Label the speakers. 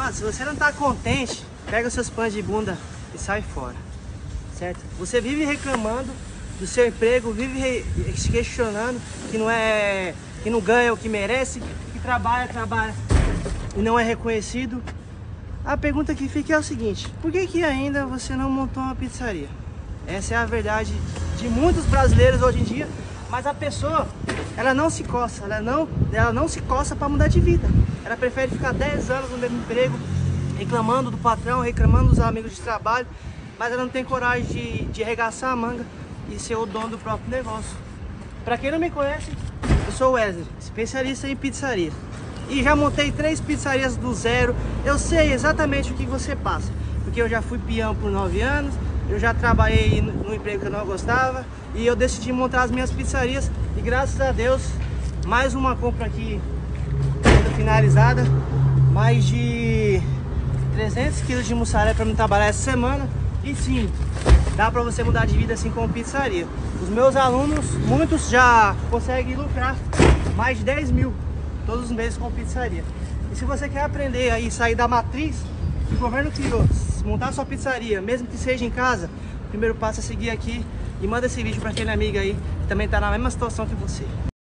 Speaker 1: Mano, se você não tá contente, pega os seus pães de bunda e sai fora, certo? Você vive reclamando do seu emprego, vive se questionando que não ganha o que merece, que trabalha e não é reconhecido. A pergunta que fica é o seguinte: por que ainda você não montou uma pizzaria? Essa é a verdade de muitos brasileiros hoje em dia. Mas a pessoa, ela não se coça, ela não se coça para mudar de vida. Ela prefere ficar 10 anos no mesmo emprego, reclamando do patrão, reclamando dos amigos de trabalho, mas ela não tem coragem de arregaçar a manga e ser o dono do próprio negócio. Para quem não me conhece, eu sou o Wesley, especialista em pizzaria. E já montei 3 pizzarias do zero. Eu sei exatamente o que você passa, porque eu já fui peão por 9 anos, eu já trabalhei no emprego que eu não gostava e eu decidi montar as minhas pizzarias. E graças a Deus, mais uma compra aqui finalizada, mais de 300 kg de mussarela para me trabalhar essa semana. E sim, dá para você mudar de vida assim com pizzaria. Os meus alunos, muitos já conseguem lucrar mais de 10 mil todos os meses com pizzaria. E se você quer aprender aí, sair da matriz que o governo criou, montar sua pizzaria, mesmo que seja em casa, o primeiro passo é seguir aqui e manda esse vídeo para aquele amigo aí que também está na mesma situação que você.